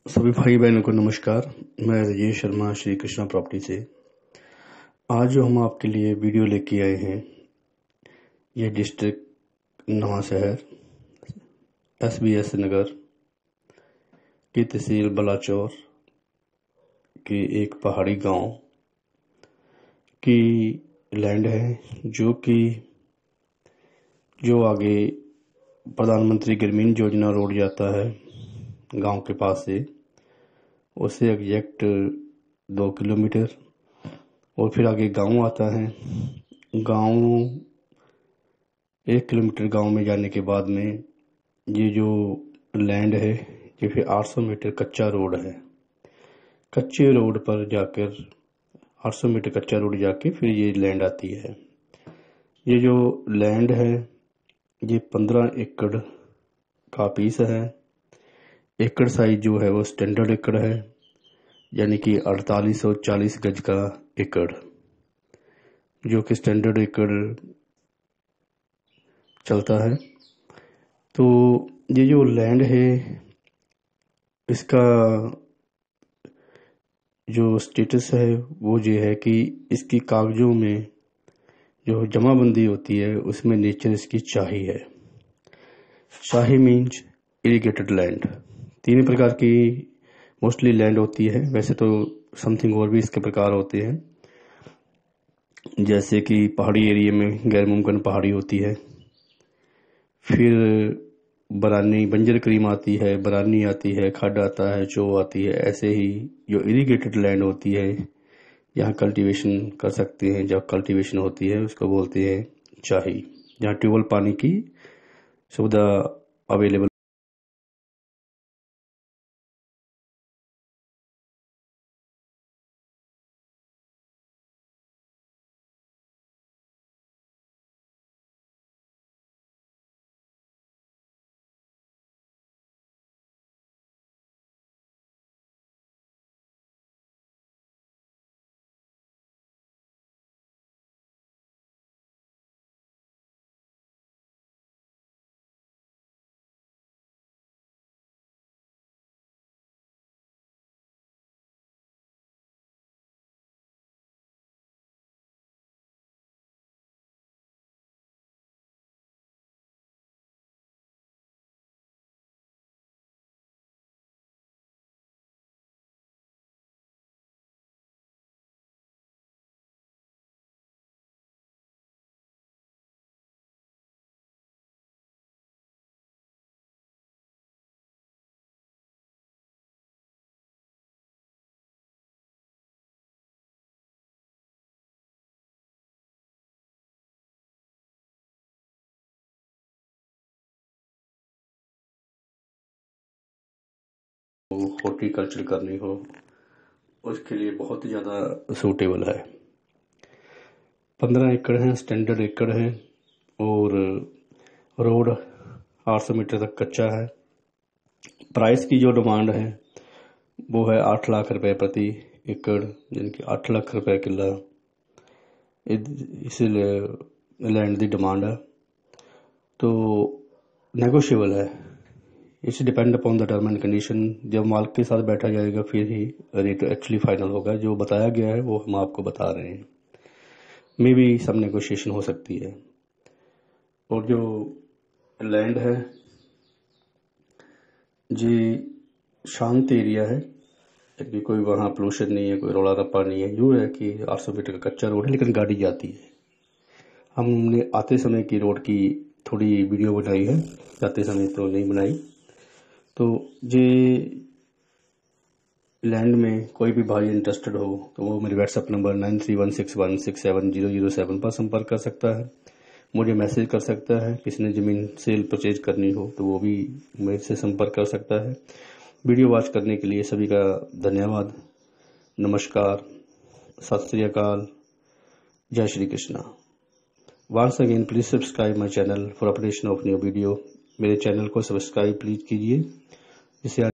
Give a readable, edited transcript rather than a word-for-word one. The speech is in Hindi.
सभी भाई बहनों को नमस्कार। मैं राजेश शर्मा श्री कृष्णा प्रॉपर्टी से। आज जो हम आपके लिए वीडियो लेके आए हैं, ये डिस्ट्रिक्ट नवा शहर SBS नगर की तहसील बलाचौर के एक पहाड़ी गांव की लैंड है, जो आगे प्रधानमंत्री ग्रामीण योजना रोड जाता है गांव के पास से, उससे एग्जैक्ट 2 किलोमीटर। और फिर आगे गांव आता है। गांव 1 किलोमीटर गांव में जाने के बाद में ये जो लैंड है, ये फिर 800 मीटर कच्चा रोड है। कच्चे रोड पर जाकर 800 मीटर कच्चा रोड जाके फिर ये लैंड आती है। ये जो लैंड है ये 15 एकड़ का पीस है। एकड़ साइज जो है वो स्टैंडर्ड एकड़ है, यानी कि 4840 गज का एकड़, जो कि स्टैंडर्ड एकड़ चलता है। तो ये जो लैंड है, इसका जो स्टेटस है वो ये है कि इसकी कागजों में जो जमाबंदी होती है उसमें नेचर इसकी शाही है। शाही मीन्स इरिगेटेड लैंड। 3 प्रकार की मोस्टली लैंड होती है, वैसे तो समथिंग और भी इसके प्रकार होते हैं, जैसे कि पहाड़ी एरिया में गैर मुमकिन पहाड़ी होती है, फिर बरानी बंजर क्रीम आती है, बरानी आती है, खड आता है, चो आती है। ऐसे ही जो इरिगेटेड लैंड होती है, यहाँ कल्टीवेशन कर सकते हैं, जब कल्टीवेशन होती है उसको बोलते हैं शाही, जहाँ ट्यूबवेल पानी की सुविधा अवेलेबल। हॉर्टिकल्चर करनी हो उसके लिए बहुत ही ज़्यादा सूटेबल है। 15 एकड़ है, स्टैंडर्ड एकड़ है, और रोड 800 मीटर तक कच्चा है। प्राइस की जो डिमांड है वो है 8 लाख रुपए प्रति एकड़, यानी कि 8 लाख रुपए किला इस लैंड की डिमांड है। तो नेगोशिएबल है, it's depend upon the term and condition. जब मालिक के साथ बैठा जाएगा फिर ही रेट एक्चुअली फाइनल होगा। जो बताया गया है वो हम आपको बता रहे हैं, मे भी सब नेगोशिएशन हो सकती है। और जो लैंड है जी शांत एरिया है, कि कोई वहाँ पोल्यूशन नहीं है, कोई रौला रप्पा नहीं है। यूँ है कि 800 मीटर का कच्चा रोड है, लेकिन गाड़ी जाती है। हमने आते समय की रोड की थोड़ी वीडियो बनाई है, जाते समय तो नहीं बनाई। तो ये लैंड में कोई भी भाई इंटरेस्टेड हो तो वो मेरे व्हाट्सएप नंबर 9316167007 पर संपर्क कर सकता है, मुझे मैसेज कर सकता है। किसी ने ज़मीन सेल परचेज करनी हो तो वो भी मेरे से संपर्क कर सकता है। वीडियो वॉच करने के लिए सभी का धन्यवाद। नमस्कार, सत श्री अकाल, जय Shri Krishna. Once again please subscribe my channel for updation of new video. मेरे चैनल को सब्सक्राइब प्लीज कीजिए, जिससे